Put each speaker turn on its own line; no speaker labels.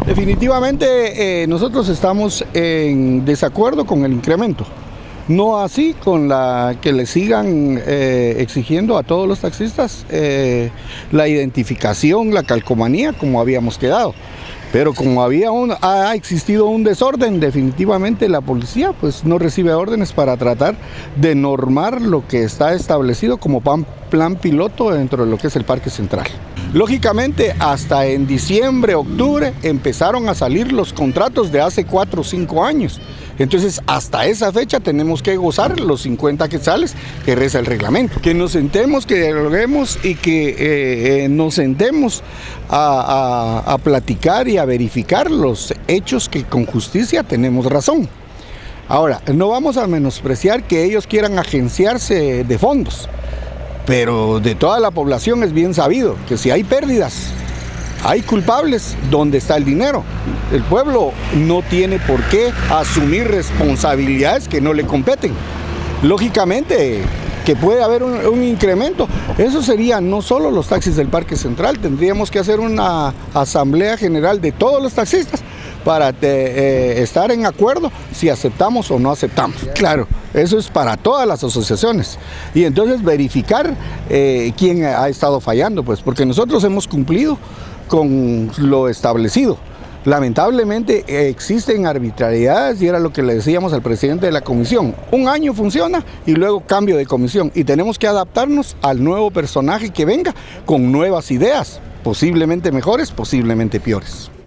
Definitivamente nosotros estamos en desacuerdo con el incremento. No así con la que le sigan exigiendo a todos los taxistas la identificación, la calcomanía, como habíamos quedado. Pero como ha existido un desorden, definitivamente la policía pues no recibe órdenes para tratar de normar lo que está establecido como plan piloto dentro de lo que es el Parque Central. Lógicamente, hasta en diciembre, octubre, empezaron a salir los contratos de hace 4 o 5 años. Entonces, hasta esa fecha tenemos que gozar los 50 quetzales que reza el reglamento. Que nos sentemos, que dialoguemos y que nos sentemos a platicar y a verificar los hechos que con justicia tenemos razón. Ahora, no vamos a menospreciar que ellos quieran agenciarse de fondos, pero de toda la población es bien sabido que si hay pérdidas, hay culpables, ¿dónde está el dinero? El pueblo no tiene por qué asumir responsabilidades que no le competen. Lógicamente que puede haber un incremento. Eso sería no solo los taxis del Parque Central, tendríamos que hacer una asamblea general de todos los taxistas para estar en acuerdo si aceptamos o no aceptamos. Claro, eso es para todas las asociaciones. Y entonces verificar quién ha estado fallando, pues, porque nosotros hemos cumplido con lo establecido. Lamentablemente existen arbitrariedades y era lo que le decíamos al presidente de la comisión. Un año funciona y luego cambio de comisión y tenemos que adaptarnos al nuevo personaje que venga con nuevas ideas, posiblemente mejores, posiblemente peores.